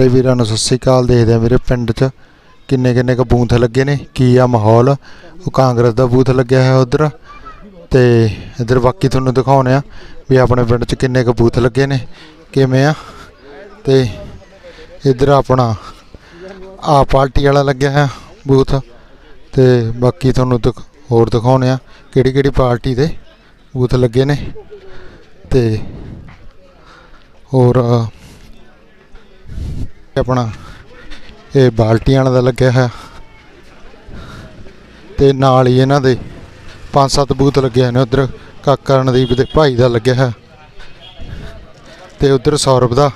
सारे वीरां नूं सत श्री अकाल। देखदे आ मेरे पिंड च किन्ने किन्ने क बूथ लगे ने, की आ माहौल। वो कांग्रेस दा बूथ लग्या है उधर, ते इधर बाकी तुहानूं दिखाउने आ भी अपने पिंड च किन्ने क बूथ लगे ने, किवें आ। ते इधर अपना आप पार्टी वाला लग्या है बूथ, ते बाकी तुहानूं होर दिखाउने आ किहड़ी किहड़ी पार्टी दे बूथ लगे ने। ते होर अपना ये बाल्टियां दा लग्या है, ते नाल ही इन्हां दे 5-7 बूथ लगे हैं। उधर काका रणदीप दे भाई दा लग्या है, ते उधर सौरभ दा।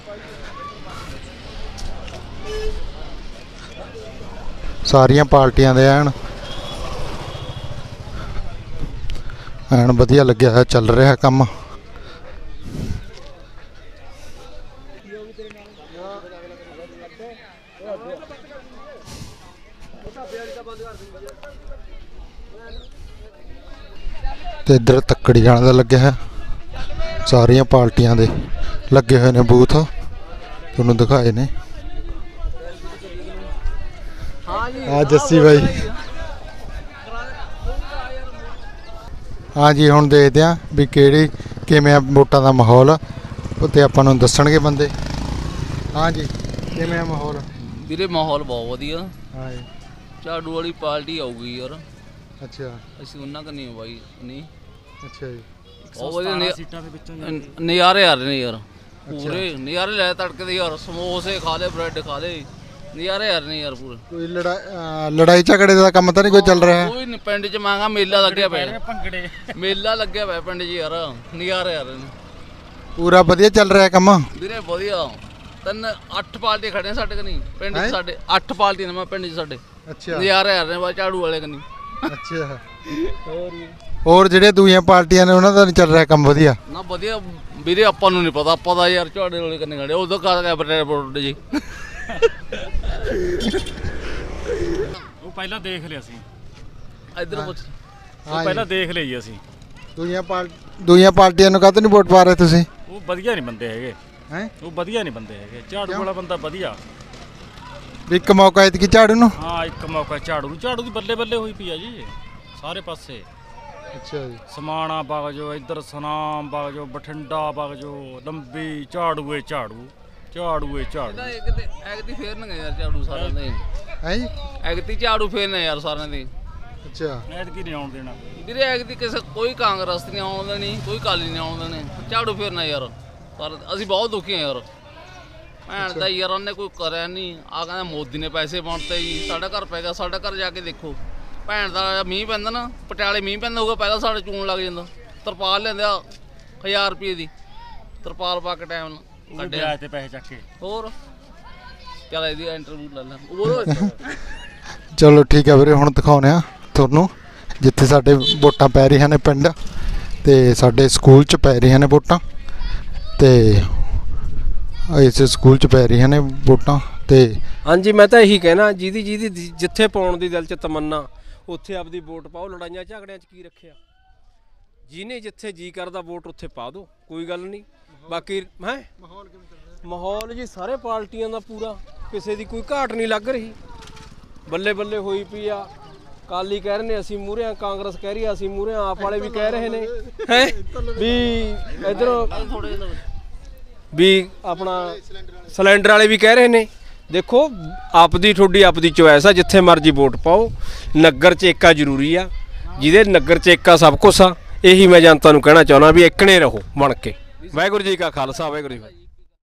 सारियां पार्टियां दे एन वधिया लग्या है, चल रहा है काम। ते इधर तक्कड़ी जाने का लगे है, सारिया पार्टियां दे लगे हुए ने बूथ, तुहानू दिखाए ने। हाँ जस्सी भाई, हाँ जी हुण देखते हैं भी किहड़ी किवें वोटां दा माहौल, ते आपां नूं दस्सणगे बंदे। हाँ जी किवें माहौल? ਵੀਰੇ ਮਾਹੌਲ बहुत ਵਧੀਆ। हाँ जी ਝਾੜੂ वाली पार्टी आऊगी यार। अच्छा ਅਸੀਂ ਉਹਨਾਂ ਕ ਨਹੀਂ ਬਾਈ ਨਹੀਂ। अच्छा जी ਬਹੁਤ ਵਧੀਆ ਸੀਟਾਂ ਦੇ ਵਿੱਚੋਂ ਨਜ਼ਾਰੇ ਆ ਰਹੇ ਨੇ ਯਾਰ, ਪੂਰੇ ਨਜ਼ਾਰੇ ਲੈ ਤੜਕੇ ਦੇ ਯਾਰ। ਸਮੋਸੇ ਖਾ ਲੈ, ਬ੍ਰੈਡ ਖਾ ਲੈ, ਨਜ਼ਾਰੇ ਆ ਰਹੇ ਨੇ ਯਾਰ ਪੂਰੇ। कोई लड़ाई झगड़े का काम तो नहीं कोई चल रहा है? ਕੋਈ ਨਹੀਂ, ਪਿੰਡ 'ਚ ਮਾਂਗਾ ਮੇਲਾ ਲੱਗਿਆ ਪਿਆ, ਭੰਗੜੇ ਮੇਲਾ ਲੱਗਿਆ ਪਿਆ ਪਿੰਡ 'ਚ ਯਾਰ, ਨਜ਼ਾਰੇ ਆ ਰਹੇ ਨੇ पूरा ਵਧੀਆ ਚੱਲ ਰਿਹਾ ਕੰਮ ਵੀਰੇ ਵਧੀਆ। 8 ਪਾਰਟੀ ਖੜੇ ਸਾਡੇ ਕਨੀ ਪਿੰਡ 'ਚ, ਸਾਡੇ 8 ਪਾਰਟੀਆਂ ਨੇ ਮੈਂ ਪਿੰਡ 'ਚ ਸਾਡੇ। ਅੱਛਾ ਨਜ਼ਾਰੇ ਆ ਰਹੇ ਨੇ ਬਾ ਝਾੜੂ ਵਾਲੇ ਕਨੀ। ਅੱਛਾ ਹੋਰ ਜਿਹੜੇ ਦੂਜੀਆਂ ਪਾਰਟੀਆਂ ਨੇ ਉਹਨਾਂ ਦਾ ਨਹੀਂ ਚੱਲ ਰਿਹਾ ਕੰਮ ਵਧੀਆ? ਨਾ ਵਧੀਆ ਵੀਰੇ ਆਪਾਂ ਨੂੰ ਨਹੀਂ ਪਤਾ, ਆਪਾਂ ਦਾ ਯਾਰ ਝਾੜੇ ਵਾਲੇ ਕਨੀ ਖੜੇ ਉਦੋਂ ਕਰ ਗਿਆ ਬਟੇਰ ਜੀ। ਉਹ ਪਹਿਲਾਂ ਦੇਖ ਲਿਆ ਸੀ, ਇੱਧਰ ਪੁੱਛ। ਉਹ ਪਹਿਲਾਂ ਦੇਖ ਲਈ ਅਸੀਂ। ਦੂਜੀਆਂ ਪਾਰਟੀਆਂ ਨੂੰ ਕਾਹਤੋਂ ਨਹੀਂ ਵੋਟ ਪਾ ਰਹੇ ਤੁਸੀਂ? ਉਹ ਵਧੀਆ ਨਹੀਂ ਬੰਦੇ ਹੈਗੇ ਹੈ, ਉਹ ਵਧੀਆ ਨਹੀਂ ਬੰਦੇ ਹੈਗੇ। ਝਾੜੂ ਵਾਲਾ ਬੰਦਾ ਵਧੀਆ। ਇੱਕ ਮੌਕਾ ਇਤਕੀ ਝਾੜੂ ਨੂੰ। ਹਾਂ ਇੱਕ ਮੌਕਾ ਝਾੜੂ ਨੂੰ। ਝਾੜੂ ਦੀ ਬੱਲੇ ਬੱਲੇ ਹੋਈ ਪਈ ਆ ਜੀ ਸਾਰੇ ਪਾਸੇ। ਅੱਛਾ ਜੀ ਸਮਾਣਾ ਵਗ ਜਾਓ, ਇੱਧਰ ਸੁਨਾਮ ਵਗ ਜਾਓ, ਬਠਿੰਡਾ ਵਗ ਜਾਓ, ਲੰਬੀ ਝਾੜੂਏ ਝਾੜੂ, ਝਾੜੂਏ ਝਾੜੂ। ਐਗਤੀ ਫੇਰ ਨਾ ਯਾਰ ਝਾੜੂ ਸਾਰਿਆਂ ਦੇ। ਹੈ ਜੀ ਐਗਤੀ ਝਾੜੂ ਫੇਰ ਨਾ ਯਾਰ ਸਾਰਿਆਂ ਦੇ। ਅੱਛਾ ਐਤਕੀ ਨਹੀਂ ਆਉਣ ਦੇਣਾ ਵੀਰੇ, ਐਗਤੀ ਕਿਸੇ ਕੋਈ ਕਾਂਗਰਸ ਨਹੀਂ ਆਉਣ ਦੇਣੀ, ਕੋਈ ਕਾਲੀ ਨਹੀਂ ਆਉਣ ਦੇਣੇ। ਝਾੜੂ ਫੇਰ ਨਾ ਯਾਰ, ਪਰ ਅਸੀਂ ਬਹੁਤ ਦੁਖੀ ਹਾਂ ਯਾਰ। ਭੈਣ ਦਾ ਯਾਰ ਉਹਨੇ ਕੋਈ ਕਰਿਆ ਨਹੀਂ। ਆ ਕਹਿੰਦਾ ਮੋਦੀ ਨੇ ਪੈਸੇ ਵੰਡਤੇ ਜੀ, ਸਾਡਾ ਘਰ ਪੈ ਗਿਆ। ਸਾਡਾ ਘਰ ਜਾ ਕੇ ਦੇਖੋ, ਭੈਣ ਦਾ ਮੀਂਹ ਪੈਂਦਾ ਨਾ, ਪਟਿਆਲੇ ਮੀਂਹ ਪੈਂਦਾ ਹੋਊਗਾ, ਪਹਿਲਾਂ ਸਾਡੇ ਚੂਣ ਲੱਗ ਜਾਂਦਾ। ਤਰਪਾਲ ਲੈਂਦੇ ਆ 1000 ਰੁਪਏ ਦੀ, ਤਰਪਾਲ ਪਾ ਕੇ ਟਾਈਮ ਨਾਲ ਕੱਢਿਆ ਤੇ ਪੈਸੇ ਚੱਕ ਕੇ। ਹੋਰ ਚੱਲ ਇਹਦੀ ਇੰਟਰਵਿਊ ਲੈ ਲੈ। ਚਲੋ ਠੀਕ ਹੈ ਵੀਰੇ, ਹੁਣ ਦਿਖਾਉਂਦੇ ਆ ਤੁਹਾਨੂੰ ਜਿੱਥੇ ਸਾਡੇ ਵੋਟਾਂ ਪੈ ਰਹੀਆਂ ਨੇ ਪਿੰਡ, ਤੇ ਸਾਡੇ ਸਕੂਲ 'ਚ ਪੈ ਰਹੀਆਂ ਨੇ ਵੋਟਾਂ, ਤੇ ਇਸ ਸਕੂਲ 'ਚ ਪੈ ਰਹੀਆਂ ਨੇ ਵੋਟਾਂ। ਤੇ ਹਾਂਜੀ ਮੈਂ ਤਾਂ ਇਹੀ ਕਹਿਣਾ, ਜਿਹਦੀ ਜਿੱਥੇ ਪਾਉਣ ਦੀ ਦਿਲ 'ਚ ਤਮੰਨਾ ਉੱਥੇ ਆਪਦੀ ਵੋਟ ਪਾਓ। ਲੜਾਈਆਂ ਝਗੜਿਆਂ 'ਚ ਕੀ ਰੱਖਿਆ? ਜਿਹਨੇ ਜਿੱਥੇ ਜੀ ਕਰਦਾ ਵੋਟ ਉੱਥੇ ਪਾ ਦਿਓ, ਕੋਈ ਗੱਲ ਨਹੀਂ। ਬਾਕੀ ਹੈ ਮਾਹੌਲ ਜੀ ਸਾਰੇ ਪਾਰਟੀਆਂ ਦਾ ਪੂਰਾ, ਕਿਸੇ ਦੀ ਕੋਈ ਘਾਟ ਨਹੀਂ ਲੱਗ ਰਹੀ। ਬੱਲੇ ਬੱਲੇ ਹੋਈ ਪਈ ਆ। ਕਾਲੀ ਕਹਿ ਰਹੇ ਨੇ ਅਸੀਂ ਮੂਹਰੇ ਆ, ਕਾਂਗਰਸ ਕਹਿ ਰਹੀ ਆ ਅਸੀਂ ਮੂਹਰੇ ਆ, ਆਪ ਵਾਲੇ ਵੀ ਕਹਿ ਰਹੇ ਨੇ ਹੈ ਵੀ ਇੱਧਰੋਂ ਵੀ ਆਪਣਾ ਸਿਲੰਡਰ ਵਾਲੇ ਵੀ ਕਹਿ ਰਹੇ ਨੇ। ਦੇਖੋ ਆਪਦੀ ਤੁਹਾਡੀ ਆਪਦੀ ਚੋਇਸ ਆ, ਜਿੱਥੇ ਮਰਜ਼ੀ ਵੋਟ ਪਾਓ। ਨਗਰ 'ਚ ਏਕਾ ਜ਼ਰੂਰੀ ਆ, ਜਿਹਦੇ ਨਗਰ 'ਚ ਏਕਾ ਸਭ ਕੁਛ ਆ। ਇਹੀ ਮੈਂ ਜਨਤਾ ਨੂੰ ਕਹਿਣਾ ਚਾਹੁੰਦਾ ਵੀ ਇਕਣੇ ਰਹੋ ਬਣ ਕੇ। ਵਾਹਿਗੁਰੂ ਜੀ ਕਾ ਖਾਲਸਾ, ਵਾਹਿਗੁਰੂ ਜੀ।